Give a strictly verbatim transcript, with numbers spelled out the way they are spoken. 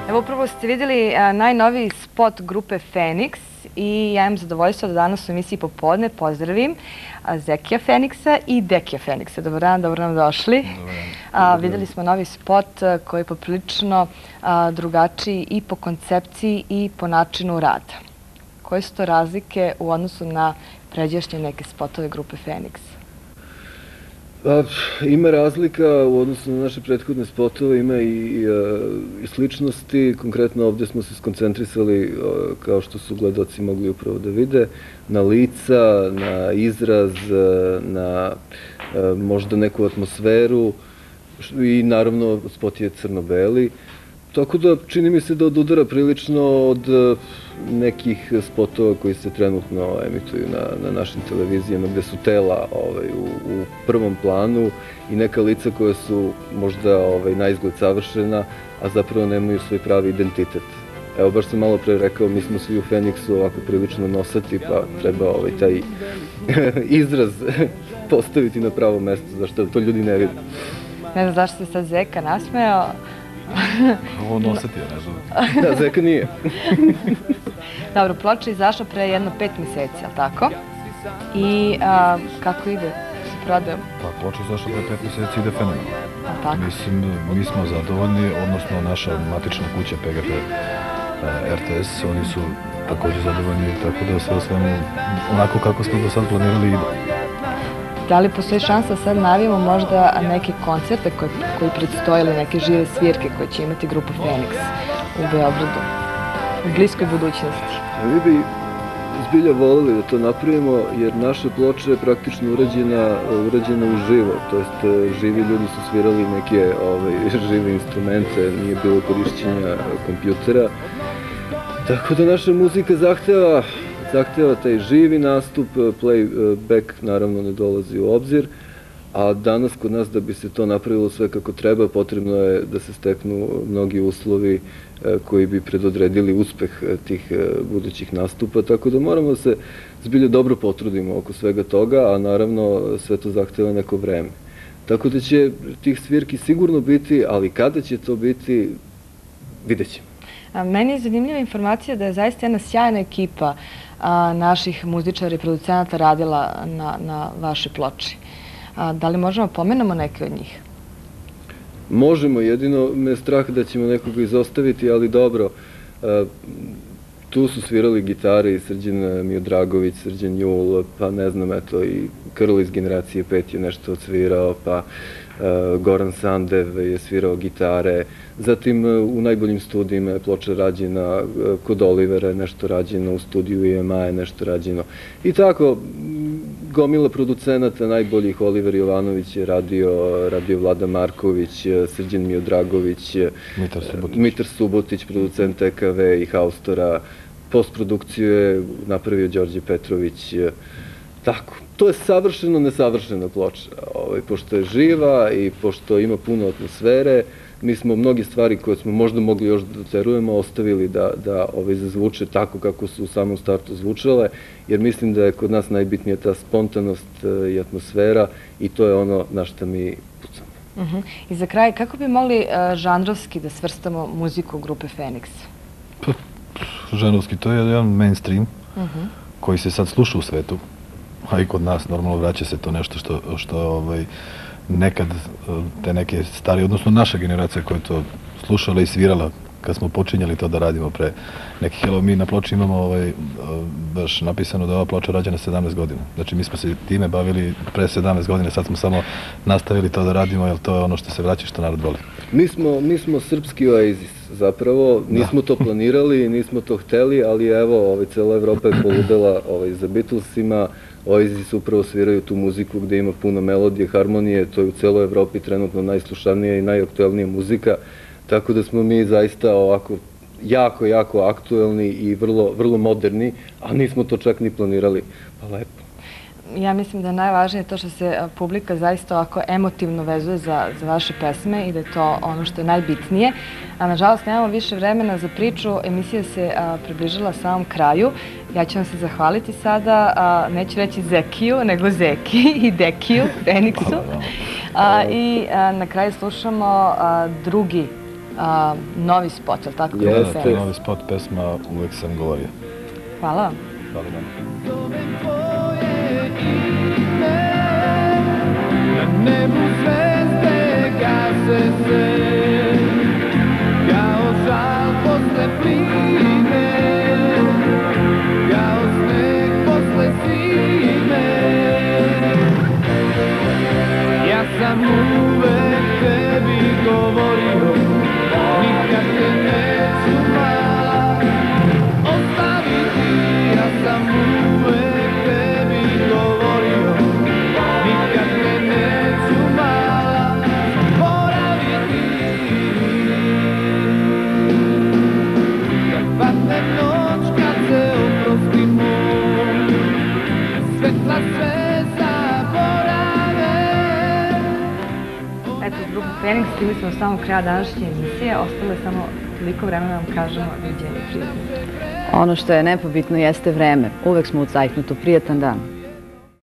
Evo, upravo ste vidjeli najnoviji spot grupe Feniks i ja imam zadovoljstvo da danas u emisiji Popodne pozdravim Zekija Feniksa i Dekija Feniksa. Dobar dan, dobro nam došli. Vidjeli smo novi spot koji je poprilično drugačiji i po koncepciji i po načinu rada. Koje su to razlike u odnosu na pređašnje neke spotove grupe Feniks? Ima razlika u odnosu na naše prethodne spotove, ima i sličnosti. Konkretno ovdje smo se skoncentrisali, kao što su gledaoci mogli upravo da vide, na lica, na izraz, na možda neku atmosferu i naravno spot je crno-beli. Tako da čini mi se da odudara prilično od nekih spotova koji se trenutno emituju na našim televizijama, gde su tela u prvom planu i neka lica koja su možda na izgled savršena, a zapravo nemaju svoj pravi identitet. Evo, baš sam malo pre rekao, mi smo svi u Feniksu ovako prilično nosati, pa treba taj izraz postaviti na pravo mesto, zašto to ljudi ne vide. Ne znam zašto se sad Zeka nasmejao. Ovo nosati je, ne znam. Da, Zeka nije. Dobro, ploča je izašla pre jedno pet meseci, ali tako? I kako ide sa prodajom? Pa, ploča je izašla pre pet meseci, ide fenomenalno. Ali tako? Mislim, mi smo zadovoljni, odnosno naša matična kuća P G P R T S, oni su također zadovoljni, tako da sve o svemu, onako kako smo do sad planirali, ide. Da li postoji šansa sad najavimo možda neke koncerte koji predstoje ili neke žive svirke koje će imati grupa Feniks u Beogradu u bliskoj budućnosti? Mi bi zbilja volili da to napravimo jer naša ploča je praktično urađena uživo, to jest živi ljudi su svirali neke žive instrumente, nije bilo korišćenja kompjutera. Tako da naša muzika zahteva zahteva taj živi nastup, playback naravno ne dolazi u obzir, a danas kod nas da bi se to napravilo sve kako treba, potrebno je da se steknu mnogi uslovi koji bi predodredili uspeh tih budućih nastupa, tako da moramo da se zbilje dobro potrudimo oko svega toga, a naravno sve to zahteva neko vreme. Tako da će tih svirki sigurno biti, ali kada će to biti, vidjet ćemo. Meni je zanimljiva informacija da je zaista jedna sjajna ekipa naših muzičara i producenata radila na vašoj ploči. Da li možemo pomenemo neke od njih? Možemo, jedino me je strah da ćemo nekoga izostaviti, ali dobro. Tu su svirali gitare i Srđan Miodragović, Srđan Jul, pa ne znam, eto i Krl iz generacije pet je nešto odsvirao, pa Goran Sandev je svirao gitare, zatim u najboljim studijima je ploča rađena, kod Olivera je nešto rađeno, u studiju I M A je nešto rađeno. I tako, gomila producenata najboljih, Oliver Jovanović je radio, radio Vlada Marković, Srđan Miodragović, Mitar Subotić, producent T K V i Haustora, postprodukciju je napravio Đorđe Petrović, tako. To je savršeno nesavršena ploča, pošto je živa i pošto ima puno atmosfere, mi smo mnogi stvari koje smo možda mogli još da doterujemo ostavili da zazvuče tako kako su u samom startu zvučale, jer mislim da je kod nas najbitnija ta spontanost i atmosfera i to je ono na što mi pucamo. I za kraj, kako bi mogli žanrovski da svrstamo muziku grupe Feniks? Žanrovski, to je jedan mainstream koji se sad sluša u svetu. A i kod nas, normalno, vraća se to nešto što nekad te neke stari, odnosno naša generacija koja je to slušala i svirala kad smo počinjali to da radimo pre nekih, evo mi na ploči imamo baš napisano da je ova ploča rađena sedamnaest godina. Znači mi smo se time bavili pre sedamnaest godine, sad smo samo nastavili to da radimo jer to je ono što se vraća što narod voli. Mi smo srpski Oasis zapravo, nismo to planirali, nismo to hteli, ali evo, cela Evropa je poludela za Beatlesima, Oasis upravo sviraju tu muziku gde ima puno melodije, harmonije, to je u celoj Evropi trenutno najslušanija i najaktuelnija muzika, tako da smo mi zaista ovako jako, jako aktuelni i vrlo moderni, a nismo to čak ni planirali, pa lepo. Ja mislim da je najvažnije to što se publika zaista ovako emotivno vezuje za vaše pesme i da je to ono što je najbitnije. A nažalost, nemamo više vremena za priču. Emisija se približila samom kraju. Ja ću vam se zahvaliti sada, neću reći Zekiju, nego Zeki i Dekiju, Feniksu. I na kraju slušamo drugi novi spot, je li tako? Da, da, to je novi spot pesma Uvek sam govorio. Hvala vam. Hvala vam. Na nebu zvezde gase se, kao žal posle plime, kao sneg posle zime. Ja sam uvek tebi govorio, nikad te neću mala ostaviti. Ja sam uvek tebi govorio, nikad te neću mala zaboraviti. Kad padne noć, kad se oprostimo, svetla sve zaborave. Eto, grupa Feniks, stigli smo do samog kraja današnje emisije. Ostalo je samo toliko vremena da vam kažemo viđenje, prijatno. Ono što je nepobitno jeste vreme. Uvek smo u cajtnutu. Prijatan dan.